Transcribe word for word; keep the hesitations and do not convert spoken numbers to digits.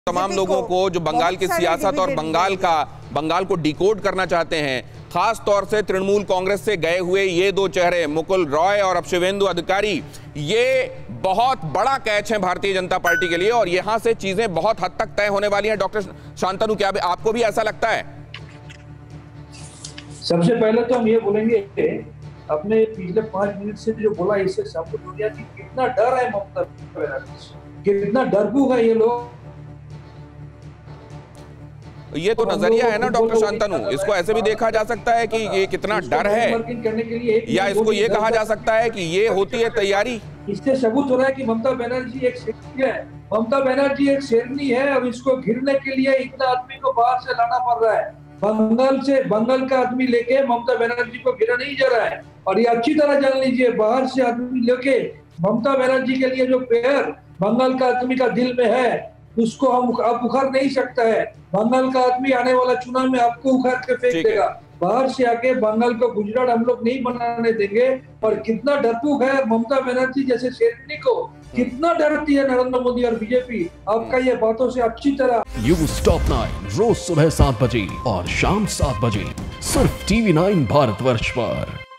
तमाम लोगों को जो बंगाल की सियासत और बंगाल का बंगाल को डिकोड करना चाहते हैं, खास तौर से तृणमूल कांग्रेस से गए हुए ये दो चेहरे मुकुल रॉय और अब शुभेंदु अधिकारी, ये बहुत बड़ा कैच है भारतीय जनता पार्टी के लिए और यहां से चीजें बहुत हद तक तय होने वाली हैं। डॉक्टर शांतनु, क्या आपको भी ऐसा लगता है? सबसे पहले तो हम ये बोलेंगे, अपने पिछले पांच मिनट से जो बोला इससे साबित हो गया कि कितना डर है ममता बनर्जी, कितना डरपोक है ये लोग। ये तो नजरिया है ना डॉक्टर शांतनु, इसको ऐसे भी देखा जा सकता है कि ये कितना डर है, या इसको ये कहा जा सकता है कि ये होती है तैयारी। इससे सबूत हो रहा है कि ममता बनर्जी एक शेरनी है। ममता बनर्जी एक शेरनी है और इसको घिरने के लिए इतना आदमी को बाहर से लाना पड़ रहा है। बंगाल से बंगाल का आदमी लेके ममता बनर्जी को गिरा नहीं जा रहा है। और ये अच्छी तरह जान लीजिए, बाहर से आदमी लेके ममता बनर्जी के लिए जो प्यार बंगाल का आदमी का दिल में है उसको हम आप उखाड़ नहीं सकता है। बंगाल का आदमी आने वाला चुनाव में आपको उखाड़ के फेंक देगा। बाहर से आके बंगाल को गुजरात हम लोग नहीं बनाने देंगे। और कितना डरपोक है ममता बनर्जी जैसे शेरनी को, कितना डरती है नरेंद्र मोदी और बीजेपी। आपका ये बातों से अच्छी तरह। न्यूज़ टॉप नाइन रोज सुबह सात बजे और शाम सात बजे सिर्फ टीवी नाइन भारतवर्ष पर।